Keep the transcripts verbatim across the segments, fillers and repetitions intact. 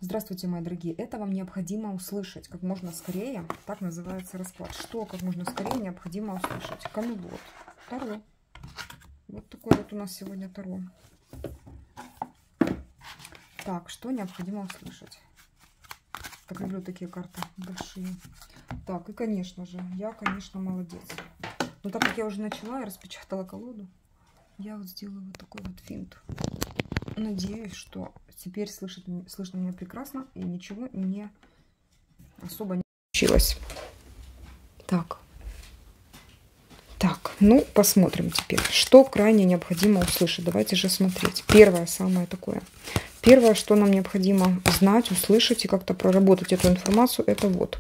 Здравствуйте, мои дорогие. Это вам необходимо услышать как можно скорее. Так называется расклад. Что как можно скорее необходимо услышать? Камелот. Таро. Вот такой вот у нас сегодня Таро. Так, что необходимо услышать? Так люблю такие карты большие. Так, и конечно же, я, конечно, молодец. Но так как я уже начала, я распечатала колоду. Я вот сделаю вот такой вот финт. Надеюсь, что теперь слышит, слышно меня прекрасно и ничего не особо не случилось. Так. Так, ну, посмотрим теперь, что крайне необходимо услышать. Давайте же смотреть. Первое, самое такое. Первое, что нам необходимо знать, услышать и как-то проработать эту информацию, это вот.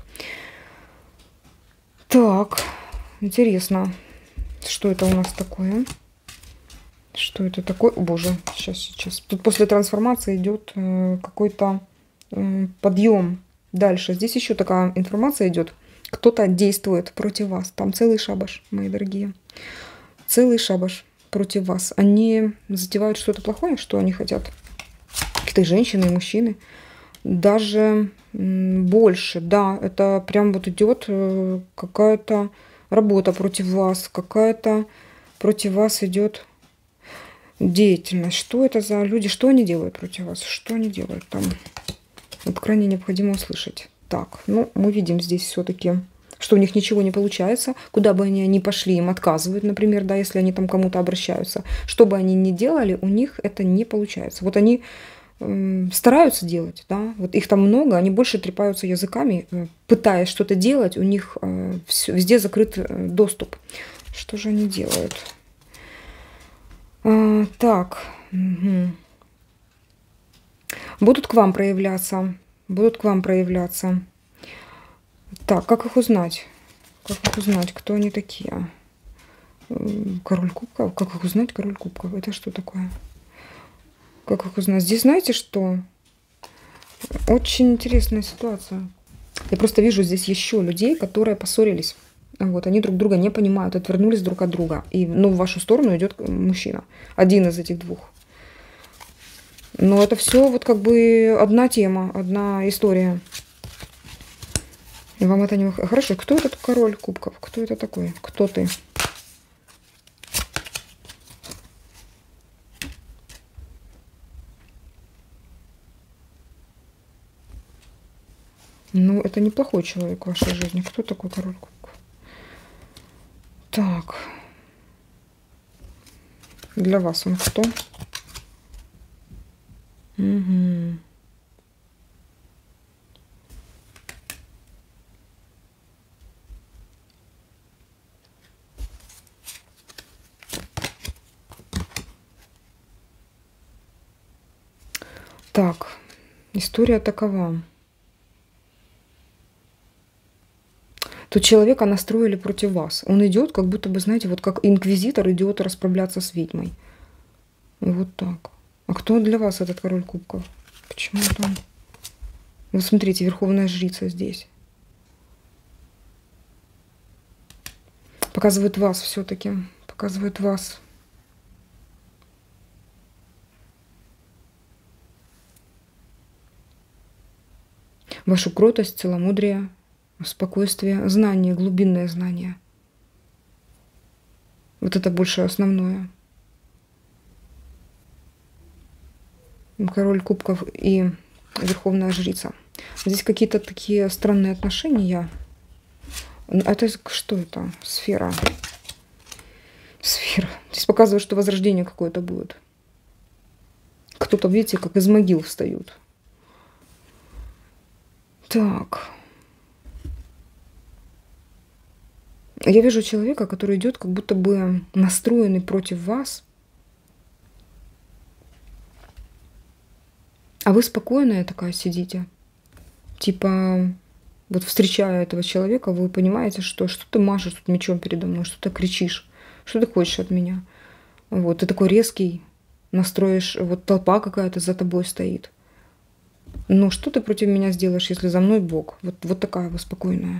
Так, интересно, что это у нас такое? Что это такое? О, боже, сейчас, сейчас. Тут после трансформации идет э, какой-то э, подъем дальше. Здесь еще такая информация идет. Кто-то действует против вас. Там целый шабаш, мои дорогие. Целый шабаш против вас. Они затевают что-то плохое, что они хотят. Какие-то женщины и мужчины. Даже больше, да, это прям вот идет э, какая-то работа против вас. Какая-то против вас идет деятельность. Что это за люди? Что они делают против вас? Что они делают там? Вот крайне необходимо услышать. Так, ну, мы видим здесь все-таки, что у них ничего не получается. Куда бы они ни пошли, им отказывают, например, да, если они там кому-то обращаются. Что бы они ни делали, у них это не получается. Вот они э, стараются делать, да, вот их там много, они больше трепаются языками, э, пытаясь что-то делать, у них э, все, везде закрыт э, доступ. Что же они делают? А, так, угу. Будут к вам проявляться, будут к вам проявляться. Так, как их узнать? Как их узнать, кто они такие? Король кубков? Как их узнать, король кубков? Это что такое? Как их узнать? Здесь знаете что? Очень интересная ситуация. Я просто вижу здесь еще людей, которые поссорились. Вот, они друг друга не понимают, отвернулись друг от друга. И, ну, в вашу сторону идет мужчина. Один из этих двух. Но это все вот как бы одна тема, одна история. И вам это не... Хорошо, кто этот король кубков? Кто это такой? Кто ты? Ну, это неплохой человек в вашей жизни. Кто такой король кубков? Так. Для вас он кто? Угу. Так, история такова. Тут человека настроили против вас. Он идет, как будто бы, знаете, вот как инквизитор идет расправляться с ведьмой. И вот так. А кто для вас этот король кубков? Почему там? Вот смотрите, верховная жрица здесь. Показывает вас все-таки. Показывает вас. Вашу кротость, целомудрие, спокойствие, знание, глубинное знание. Вот это больше основное. Король кубков и верховная жрица. Здесь какие-то такие странные отношения. Это что это? Сфера. Сфера. Здесь показывают, что возрождение какое-то будет. Кто-то, видите, как из могил встают. Так. Я вижу человека, который идет как будто бы настроенный против вас. А вы спокойная такая сидите. Типа, вот встречая этого человека, вы понимаете, что что ты машешь тут мечом передо мной, что ты кричишь, что ты хочешь от меня. Вот, ты такой резкий, настроишь, вот толпа какая-то за тобой стоит. Ну, что ты против меня сделаешь, если за мной Бог? Вот, вот такая вы спокойная.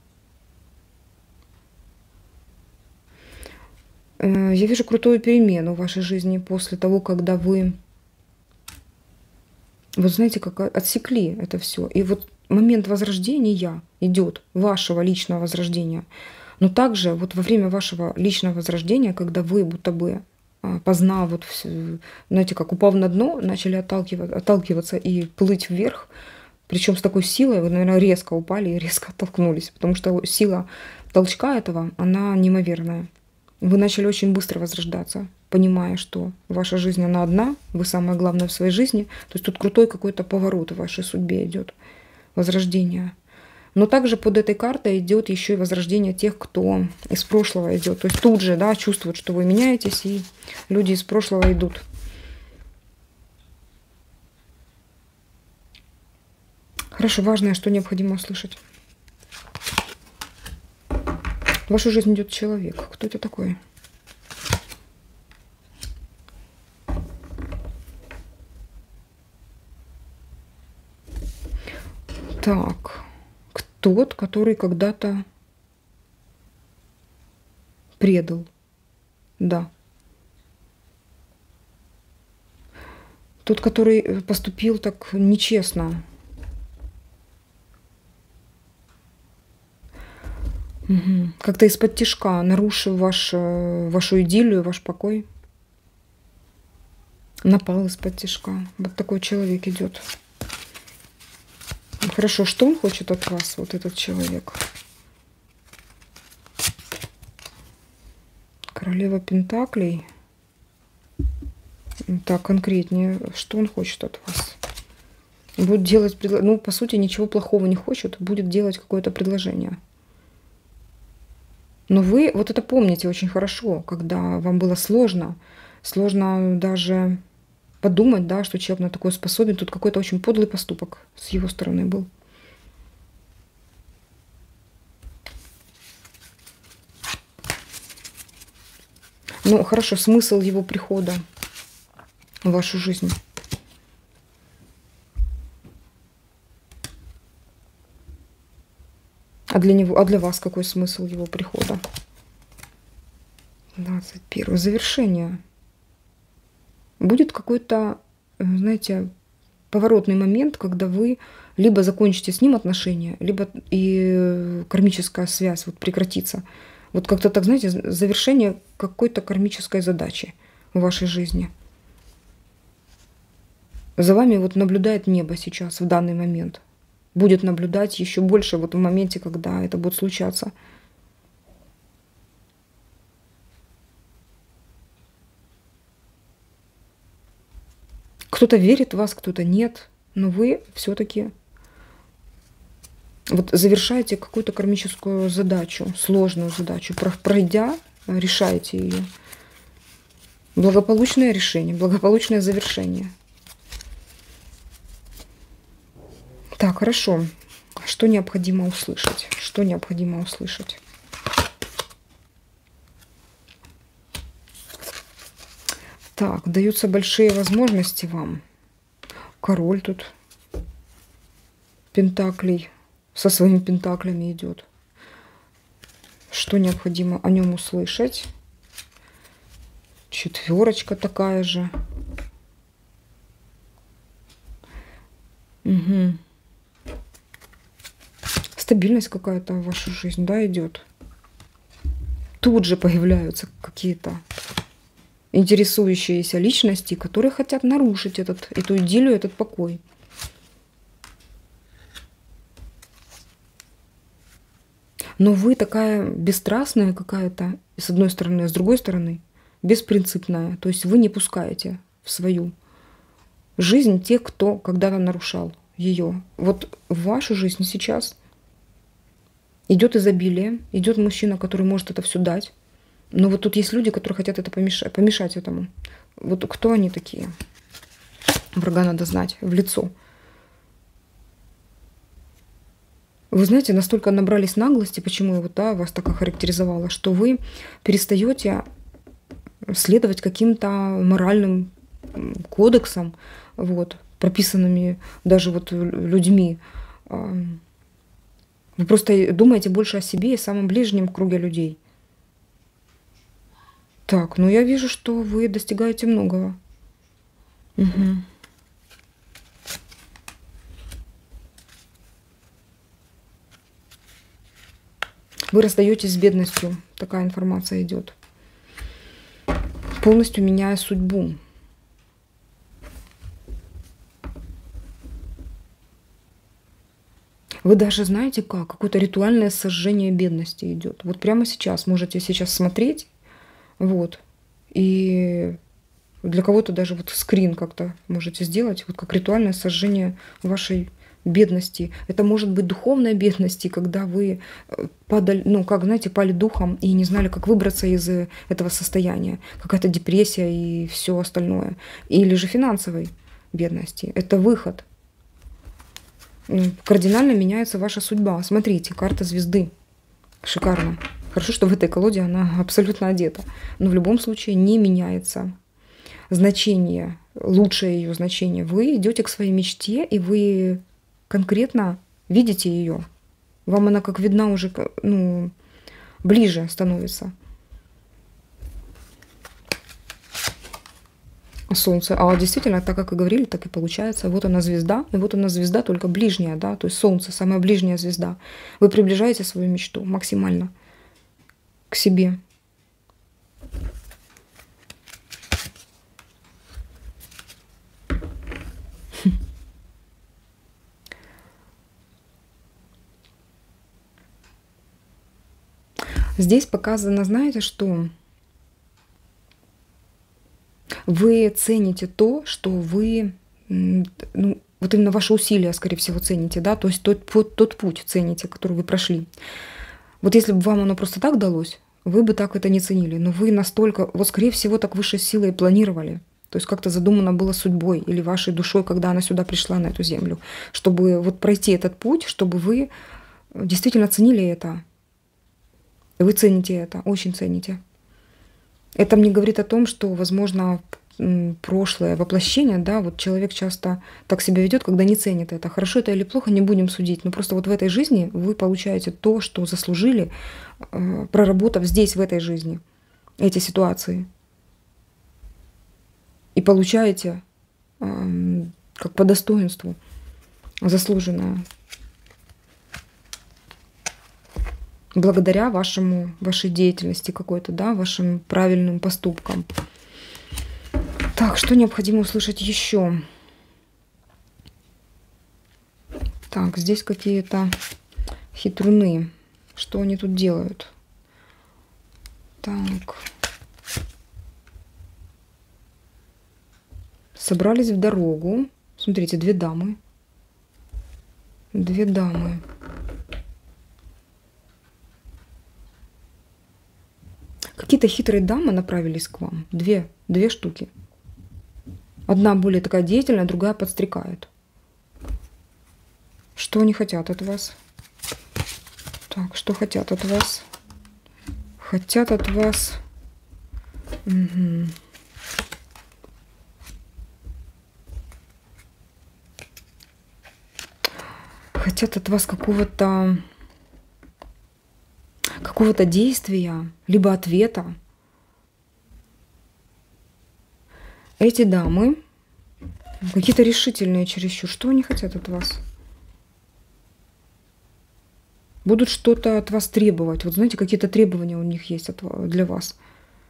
Я вижу крутую перемену в вашей жизни после того, когда вы Вот знаете, как отсекли это все. И вот момент возрождения идет, вашего личного возрождения. Но также вот во время вашего личного возрождения, когда вы будто бы а, познав, вот, всё, знаете, как упав на дно, начали отталкиваться, отталкиваться и плыть вверх, причем с такой силой, вы, наверное, резко упали и резко оттолкнулись, потому что сила толчка этого, она неимоверная. Вы начали очень быстро возрождаться, понимая, что ваша жизнь, она одна, вы самое главное в своей жизни. То есть тут крутой какой-то поворот в вашей судьбе идет, возрождение. Но также под этой картой идет еще и возрождение тех, кто из прошлого идет. То есть тут же, да, чувствуют, что вы меняетесь, и люди из прошлого идут. Хорошо, важное, что необходимо услышать. В вашу жизнь идет человек. Кто это такой? Так, тот, который когда-то предал. Да. Тот, который поступил так нечестно. Угу. Как-то из-под тишка, нарушив ваш, вашу идиллию, ваш покой. Напал из-под тишка. Вот такой человек идет. Хорошо, что он хочет от вас, вот этот человек? Королева Пентаклей. Так, конкретнее, что он хочет от вас? Будет делать, ну, по сути, ничего плохого не хочет, будет делать какое-то предложение. Но вы вот это помните очень хорошо, когда вам было сложно, сложно даже подумать, да, что человек на такое способен. Тут какой-то очень подлый поступок с его стороны был. Ну, хорошо, смысл его прихода в вашу жизнь. А для него, а для вас какой смысл его прихода? двадцать первое. Завершение. Будет какой-то, знаете, поворотный момент, когда вы либо закончите с ним отношения, либо и кармическая связь вот прекратится. Вот как-то так, знаете, завершение какой-то кармической задачи в вашей жизни. За вами вот наблюдает небо сейчас, в данный момент. Будет наблюдать еще больше вот в моменте, когда это будет случаться. Кто-то верит в вас, кто-то нет, но вы все-таки вот завершаете какую-то кармическую задачу, сложную задачу, пройдя, решаете ее. Благополучное решение, благополучное завершение. Так, хорошо. Что необходимо услышать? Что необходимо услышать? Так, даются большие возможности вам. Король тут пентаклей со своими пентаклями идет. Что необходимо о нем услышать? Четверочка такая же. Угу. Стабильность какая-то в вашу жизнь, да, идет. Тут же появляются какие-то интересующиеся личности, которые хотят нарушить этот, эту идиллию, этот покой. Но вы такая бесстрастная какая-то, с одной стороны, а с другой стороны, беспринципная. То есть вы не пускаете в свою жизнь тех, кто когда-то нарушал ее. Вот в вашу жизнь сейчас идет изобилие, идет мужчина, который может это все дать. Но вот тут есть люди, которые хотят это помешать, помешать этому. Вот кто они такие? Врага надо знать в лицо. Вы знаете, настолько набрались наглости, почему я вот, да, вас так охарактеризовала, что вы перестаете следовать каким-то моральным кодексам, вот, прописанными даже вот людьми. Вы просто думаете больше о себе и самом ближнем круге людей. Так, ну я вижу, что вы достигаете многого. Угу. Вы расстаетесь с бедностью. Такая информация идет. Полностью меняя судьбу. Вы даже знаете как? Какое-то ритуальное сожжение бедности идет. Вот прямо сейчас можете сейчас смотреть. Вот. И для кого-то даже вот скрин как-то можете сделать. Вот как ритуальное сожжение вашей бедности. Это может быть духовной бедности, когда вы падали, ну, как, знаете, пали духом и не знали, как выбраться из этого состояния. Какая-то депрессия и все остальное. Или же финансовой бедности. Это выход. Кардинально меняется ваша судьба. Смотрите, карта звезды. Шикарно. Хорошо, что в этой колоде она абсолютно одета. Но в любом случае не меняется значение, лучшее ее значение. Вы идете к своей мечте, и вы конкретно видите ее. Вам она как видна уже, ну, ближе становится. Солнце. А действительно, так как и говорили, так и получается. Вот она звезда, и вот она звезда, только ближняя, да, то есть Солнце, самая ближняя звезда. Вы приближаете свою мечту максимально к себе. Здесь показано, знаете, что вы цените то, что вы, ну, вот именно ваши усилия, скорее всего, цените, да, то есть тот, тот путь цените, который вы прошли. Вот если бы вам оно просто так далось, вы бы так это не ценили, но вы настолько, вот скорее всего, так высшей силой планировали. То есть как-то задумано было судьбой или вашей душой, когда она сюда пришла, на эту землю, чтобы вот пройти этот путь, чтобы вы действительно ценили это. Вы цените это, очень цените. Это мне говорит о том, что, возможно, прошлое воплощение, да, вот человек часто так себя ведет, когда не ценит это. Хорошо это или плохо, не будем судить. Но просто вот в этой жизни вы получаете то, что заслужили, проработав здесь, в этой жизни, эти ситуации. И получаете как по достоинству заслуженное. Благодаря вашему, вашей деятельности какой-то, да, вашим правильным поступкам. Так, что необходимо услышать еще? Так, здесь какие-то хитруны. Что они тут делают? Так. Собрались в дорогу. Смотрите, две дамы. Две дамы. Какие-то хитрые дамы направились к вам. Две, две штуки. Одна более такая деятельная, другая подстрекает. Что они хотят от вас? Так, что хотят от вас? Хотят от вас... Угу. Хотят от вас какого-то... какого-то действия, либо ответа. Эти дамы какие-то решительные чересчур. Что они хотят от вас? Будут что-то от вас требовать. Вот знаете, какие-то требования у них есть от, для вас.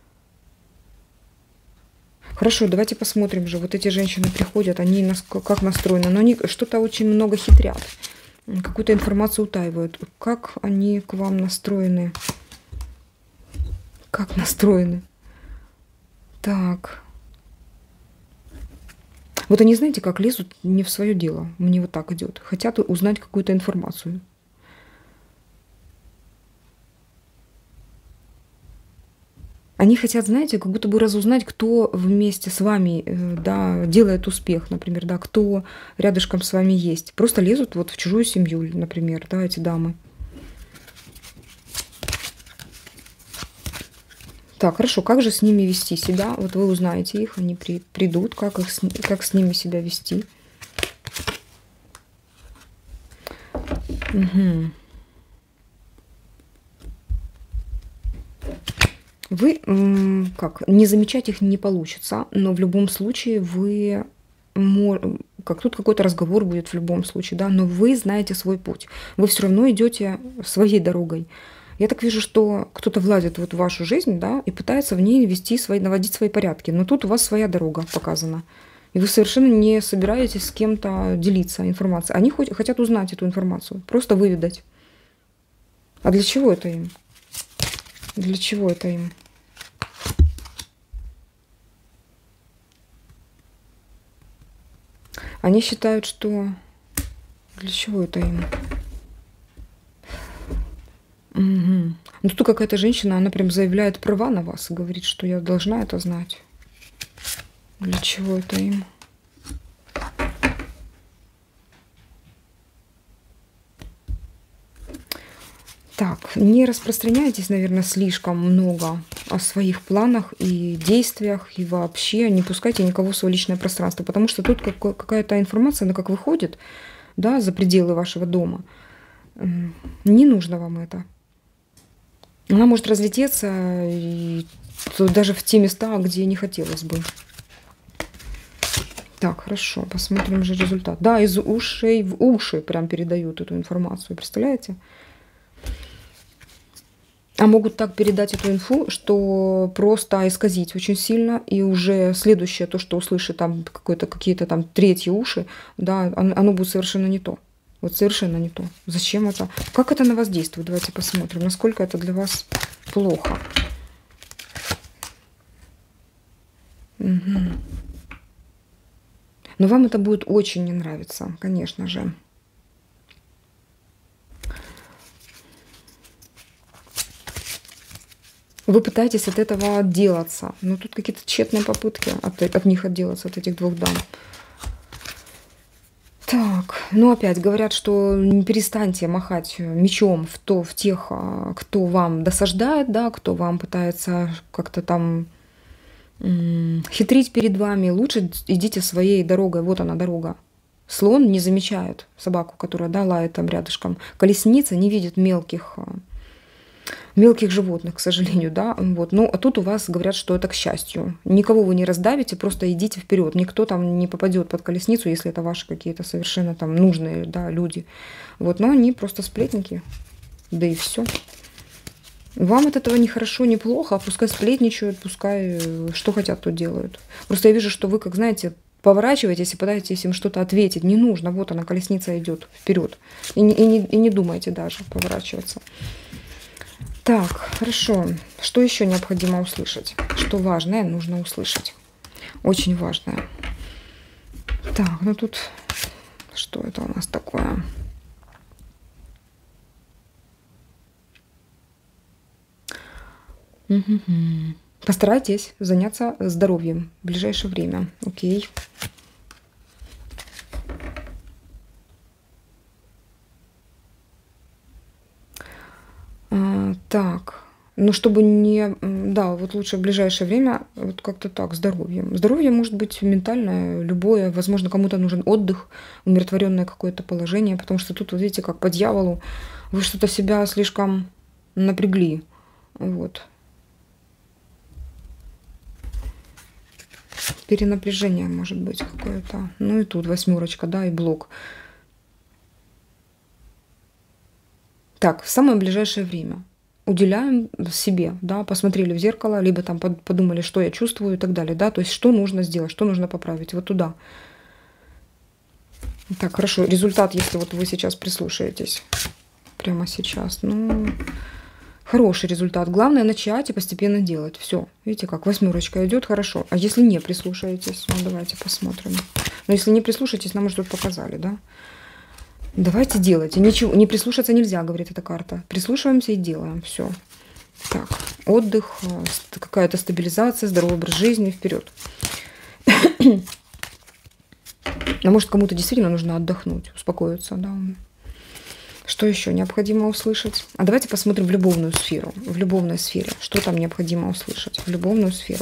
Хорошо, давайте посмотрим же. Вот эти женщины приходят, они нас, как настроены. Но они что-то очень много хитрят. Какую-то информацию утаивают. Как они к вам настроены? Как настроены? Так. Вот они, знаете, как лезут не в свое дело. Мне вот так идет. Хотят узнать какую-то информацию. Они хотят, знаете, как будто бы разузнать, кто вместе с вами, да, делает успех, например, да, кто рядышком с вами есть. Просто лезут вот в чужую семью, например, да, эти дамы. Так, хорошо, как же с ними вести себя? Вот вы узнаете их, они при, придут, как, их, как с ними себя вести. Угу. Вы, как, не замечать их не получится, но в любом случае вы, как тут какой-то разговор будет в любом случае, да, но вы знаете свой путь. Вы все равно идете своей дорогой. Я так вижу, что кто-то влазит вот в вашу жизнь, да, и пытается в ней вести свои, наводить свои порядки. Но тут у вас своя дорога показана. И вы совершенно не собираетесь с кем-то делиться информацией. Они хоть, хотят узнать эту информацию, просто выведать. А для чего это им? Для чего это им? Они считают, что... Для чего это им? Угу. Ну, тут какая-то женщина, она прям заявляет права на вас и говорит, что я должна это знать. Для чего это им? Так, не распространяйтесь, наверное, слишком много о своих планах и действиях, и вообще не пускайте никого в свое личное пространство, потому что тут какая-то информация, она как выходит, да, за пределы вашего дома. Не нужно вам это. Она может разлететься и даже в те места, где не хотелось бы. Так, хорошо, посмотрим же результат. Да, из ушей в уши прям передают эту информацию, представляете? А могут так передать эту инфу, что просто исказить очень сильно, и уже следующее, то, что услышит там какие-то там третьи уши, да, оно будет совершенно не то. Вот совершенно не то. Зачем это? Как это на вас действует? Давайте посмотрим, насколько это для вас плохо. Угу. Но вам это будет очень не нравиться, конечно же. Вы пытаетесь от этого отделаться. Но тут какие-то тщетные попытки от, от них отделаться, от этих двух дам. Так, ну опять говорят, что не перестаньте махать мечом в, то, в тех, кто вам досаждает, да, кто вам пытается как-то там м- хитрить перед вами. Лучше идите своей дорогой. Вот она дорога. Слон не замечает собаку, которая, да, лает там рядышком. Колесница не видит мелких... мелких животных, к сожалению, да, вот. Ну, а тут у вас говорят, что это к счастью. Никого вы не раздавите, просто идите вперед. Никто там не попадет под колесницу, если это ваши какие-то совершенно там нужные, да, люди. Вот, но они просто сплетники, да и все. Вам от этого не хорошо, не плохо, а пускай сплетничают, пускай что хотят, то делают. Просто я вижу, что вы, как знаете, поворачиваетесь и пытаетесь им что-то ответить. Не нужно, вот она, колесница идет вперед. И не, и не, и не думайте даже поворачиваться. Так, хорошо. Что еще необходимо услышать? Что важное нужно услышать? Очень важное. Так, ну тут... Что это у нас такое? Угу. Постарайтесь заняться здоровьем в ближайшее время. Окей. А, так, ну чтобы не... Да, вот лучше в ближайшее время вот как-то так, здоровьем. Здоровье может быть ментальное, любое. Возможно, кому-то нужен отдых, умиротворенное какое-то положение, потому что тут, вот видите, как по дьяволу, вы что-то себя слишком напрягли. Вот. Перенапряжение может быть какое-то. Ну и тут восьмерочка, да, и блок. Так, в самое ближайшее время уделяем себе, да, посмотрели в зеркало, либо там подумали, что я чувствую и так далее, да, то есть что нужно сделать, что нужно поправить, вот туда. Так, хорошо, результат, если вот вы сейчас прислушаетесь, прямо сейчас, ну, хороший результат. Главное начать и постепенно делать, все. Видите, как восьмерочка идет, хорошо. А если не прислушаетесь, ну, давайте посмотрим. Но если не прислушаетесь, нам уже тут показали, да. Давайте делайте. Ничего, не прислушаться нельзя, говорит эта карта. Прислушиваемся и делаем. Все. Так, отдых, какая-то стабилизация, здоровый образ жизни, вперед. А может, кому-то действительно нужно отдохнуть, успокоиться, да. Что еще необходимо услышать? А давайте посмотрим в любовную сферу. В любовной сфере. Что там необходимо услышать? В любовную сферу.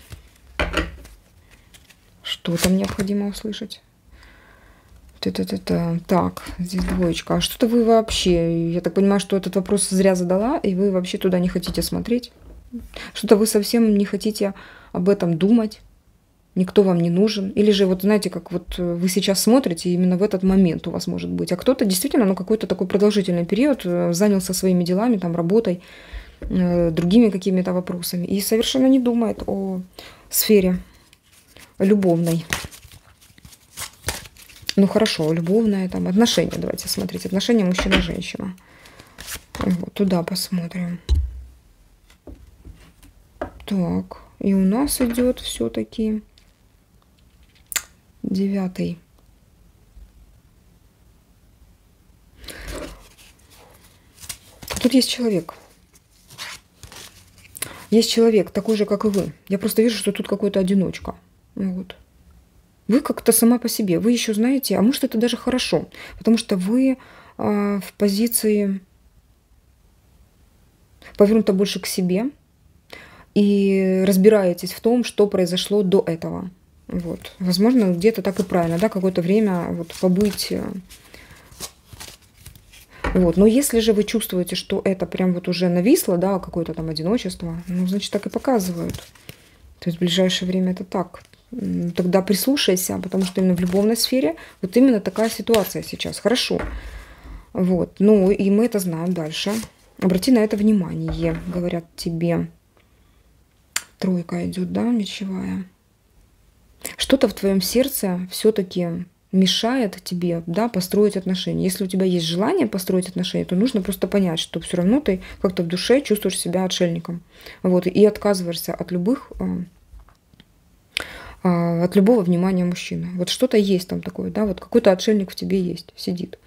Что там необходимо услышать? Т-т-т-т. Так, здесь двоечка. А что-то вы вообще... Я так понимаю, что этот вопрос зря задала, и вы вообще туда не хотите смотреть. Что-то вы совсем не хотите об этом думать. никто вам не нужен. Или же, вот знаете, как вот вы сейчас смотрите, именно в этот момент у вас может быть. А кто-то действительно, ну, какой-то такой продолжительный период занялся своими делами, там, работой, другими какими-то вопросами. И совершенно не думает о сфере любовной. Ну, хорошо, любовное, там, отношения, давайте смотреть. Отношения мужчина-женщина. Вот, туда посмотрим. Так, и у нас идет все-таки девятый. Тут есть человек. Есть человек, такой же, как и вы. Я просто вижу, что тут какой-то одиночка. Вот. Вы как-то сама по себе. Вы еще знаете, а может, это даже хорошо. Потому что вы э, в позиции повернута больше к себе. И разбираетесь в том, что произошло до этого. Вот. Возможно, где-то так и правильно, да, какое-то время вот побыть. Вот. Но если же вы чувствуете, что это прям вот уже нависло, да, какое-то там одиночество, ну, значит, так и показывают. То есть в ближайшее время это так. Тогда прислушайся, потому что именно в любовной сфере вот именно такая ситуация сейчас. Хорошо. Вот. Ну, и мы это знаем дальше. Обрати на это внимание, говорят тебе. Тройка идет, да, мечевая. Что-то в твоем сердце все-таки мешает тебе, да, построить отношения. Если у тебя есть желание построить отношения, то нужно просто понять, что все равно ты как-то в душе чувствуешь себя отшельником. Вот, и отказываешься от любых, от любого внимания мужчины. Вот что-то есть там такое, да, вот какой-то отшельник в тебе есть, сидит.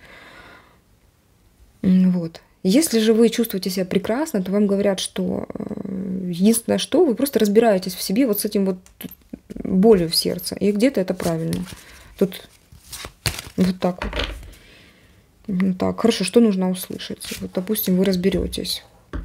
Вот. Если же вы чувствуете себя прекрасно, то вам говорят, что единственное, что вы просто разбираетесь в себе вот с этим вот болью в сердце. И где-то это правильно. Тут вот так вот. Вот так. Хорошо, что нужно услышать? Вот, допустим, вы разберетесь.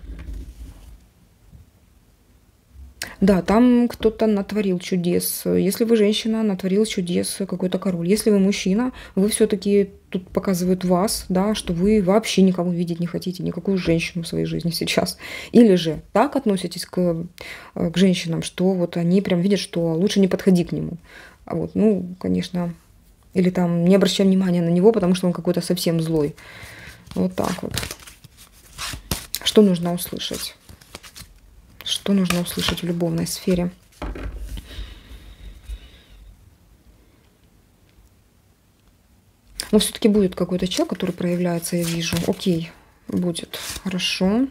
Да, там кто-то натворил чудес. Если вы женщина, натворил чудес какой-то король. Если вы мужчина, вы все-таки тут показывают вас, да, что вы вообще никого видеть не хотите, никакую женщину в своей жизни сейчас. Или же так относитесь к, к женщинам, что вот они прям видят, что лучше не подходи к нему. А вот, ну, конечно, или там не обращай внимания на него, потому что он какой-то совсем злой. Вот так вот. Что нужно услышать? Что нужно услышать в любовной сфере? Но все-таки будет какой-то человек, который проявляется, я вижу. Окей, будет. Хорошо.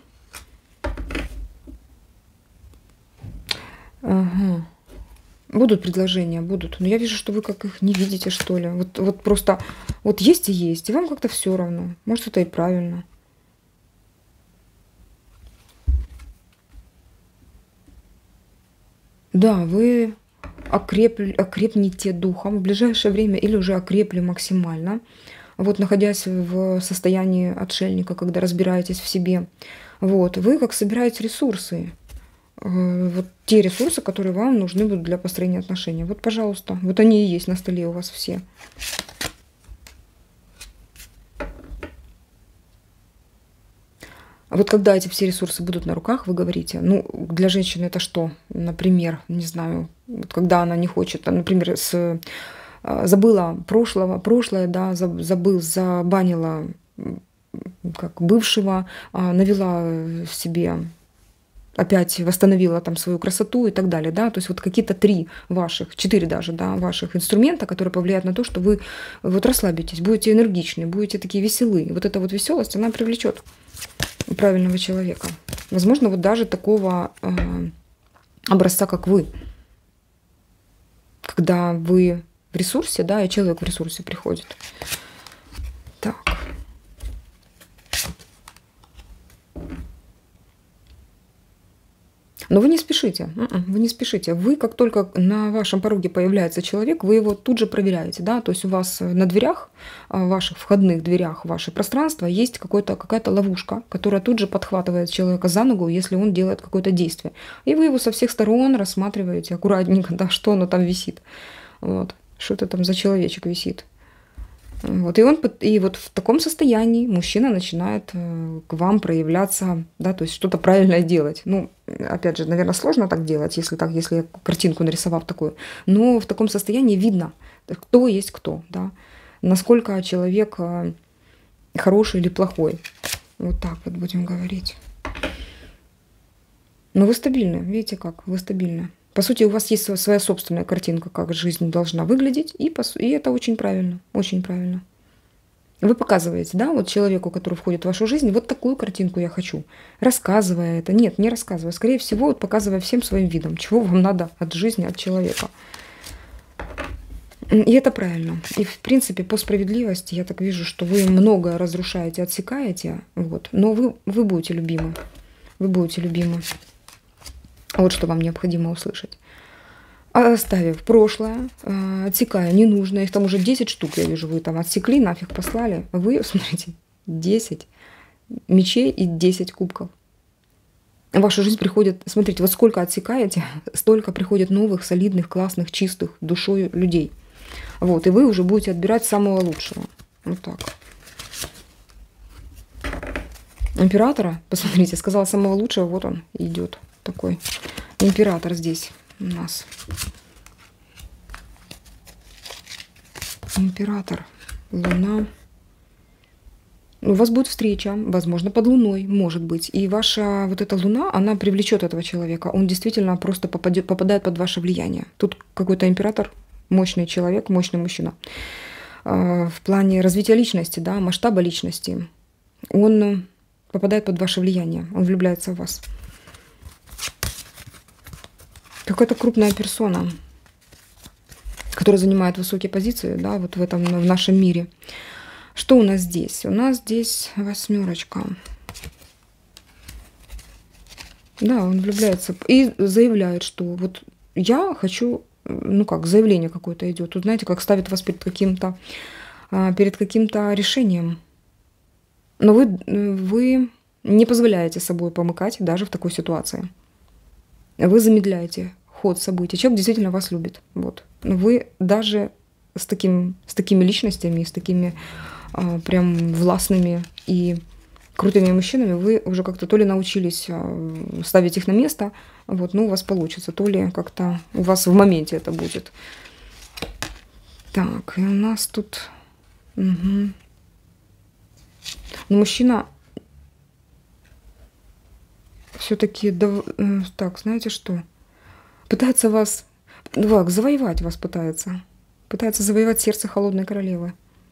Ага. Будут предложения, будут. Но я вижу, что вы как их не видите, что ли. Вот, вот просто вот есть и есть. И вам как-то все равно. Может, это и правильно. Да, вы окрепли, окрепнете духом в ближайшее время или уже окрепли максимально, вот находясь в состоянии отшельника, когда разбираетесь в себе. Вот, вы как собираете ресурсы, вот те ресурсы, которые вам нужны будут для построения отношений. Вот, пожалуйста, вот они и есть на столе у вас все. А вот когда эти все ресурсы будут на руках, вы говорите, ну, для женщины это что? Например, не знаю, вот когда она не хочет, например, с, забыла прошлого, прошлое, да, забыл, забанила как бывшего, навела в себе, опять восстановила там свою красоту и так далее, да, то есть вот какие-то три ваших, четыре даже, да, ваших инструмента, которые повлияют на то, что вы вот расслабитесь, будете энергичны, будете такие веселые. Вот эта вот веселость, она привлечет правильного человека. Возможно, вот даже такого э, образца, как вы. Когда вы в ресурсе, да, и человек в ресурсе приходит. Так. Но вы не спешите, вы не спешите. Вы, как только на вашем пороге появляется человек, вы его тут же проверяете, да, то есть у вас на дверях, ваших входных дверях, ваше пространство есть какая-то ловушка, которая тут же подхватывает человека за ногу, если он делает какое-то действие. И вы его со всех сторон рассматриваете аккуратненько, да, что оно там висит. Вот. Что это там за человечек висит. Вот, и он, и вот в таком состоянии мужчина начинает э, к вам проявляться, да, то есть что-то правильное делать. Ну, опять же, наверное, сложно так делать, если так, если я картинку нарисовав такую. Но в таком состоянии видно, кто есть кто, да, насколько человек э, хороший или плохой. Вот так вот будем говорить. Но вы стабильны, видите как, вы стабильны. По сути, у вас есть своя собственная картинка, как жизнь должна выглядеть, и, и это очень правильно, очень правильно. Вы показываете, да, вот человеку, который входит в вашу жизнь, вот такую картинку я хочу, рассказывая это. Нет, не рассказывая, скорее всего, вот показывая всем своим видом, чего вам надо от жизни, от человека. И это правильно. И, в принципе, по справедливости я так вижу, что вы многое разрушаете, отсекаете, вот, но вы, вы будете любимы, вы будете любимы. Вот что вам необходимо услышать. Оставив прошлое, отсекая ненужное, их там уже десять штук, я вижу, вы там отсекли, нафиг послали. Вы, смотрите, десять мечей и десять кубков. В вашу жизнь приходит, смотрите, вот сколько отсекаете, столько приходит новых, солидных, классных, чистых душой людей. Вот, и вы уже будете отбирать самого лучшего. Вот так. Императора, посмотрите, сказала самого лучшего, вот он идет. Такой император здесь у нас. Император, Луна. У вас будет встреча, возможно, под Луной, может быть. И ваша вот эта Луна, она привлечет этого человека. Он действительно просто попадет, попадает под ваше влияние. Тут какой-то император, мощный человек, мощный мужчина. В плане развития личности, да, масштаба личности. Он попадает под ваше влияние, он влюбляется в вас. Какая-то крупная персона, которая занимает высокие позиции, да, вот в этом, в нашем мире. Что у нас здесь? У нас здесь восьмерочка. Да, он влюбляется и заявляет, что вот я хочу, ну как, заявление какое-то идет. Тут, знаете, как ставит вас перед каким-то перед каким-то решением. Но вы, вы не позволяете собой помыкать даже в такой ситуации. Вы замедляете ход событий. Человек действительно вас любит. Вот. Но вы даже с, таким, с такими личностями, с такими а, прям властными и крутыми мужчинами, вы уже как-то то ли научились а, ставить их на место, вот, ну, у вас получится, то ли как-то у вас в моменте это будет. Так, и у нас тут... Угу. Но мужчина... все-таки, так, знаете что, пытается вас, так, завоевать вас пытается, пытается завоевать сердце холодной королевы.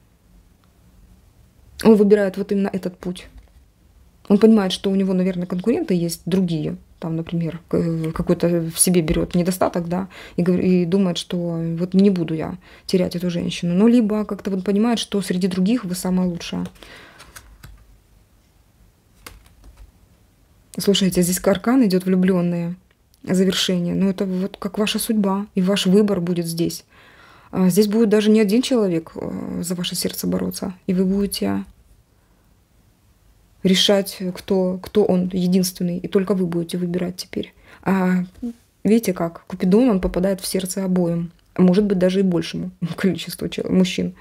Он выбирает вот именно этот путь. Он понимает, что у него, наверное, конкуренты есть другие, там, например, какой-то в себе берет недостаток, да, и, и думает, что вот не буду я терять эту женщину. Но либо как-то вот понимает, что среди других вы самая лучшая. Слушайте, здесь аркан идет влюбленные, завершение. Ну, это вот как ваша судьба, и ваш выбор будет здесь. Здесь будет даже не один человек за ваше сердце бороться, и вы будете решать, кто, кто он единственный, и только вы будете выбирать теперь. А видите как? Купидон, он попадает в сердце обоим, а может быть даже и большему количеству мужчин.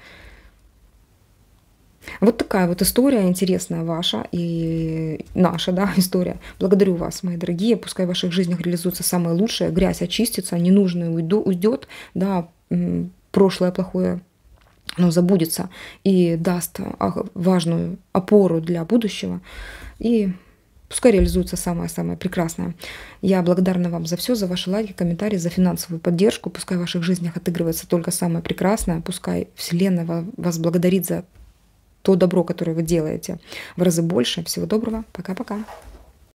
Вот такая вот история интересная ваша и наша, да, история. Благодарю вас, мои дорогие. Пускай в ваших жизнях реализуется самое лучшее. Грязь очистится, ненужное уйдет, да, прошлое плохое, оно забудется и даст важную опору для будущего. И пускай реализуется самое-самое прекрасное. Я благодарна вам за все, за ваши лайки, комментарии, за финансовую поддержку. Пускай в ваших жизнях отыгрывается только самое прекрасное. Пускай Вселенная вас благодарит за то добро, которое вы делаете, в разы больше. Всего доброго. Пока-пока.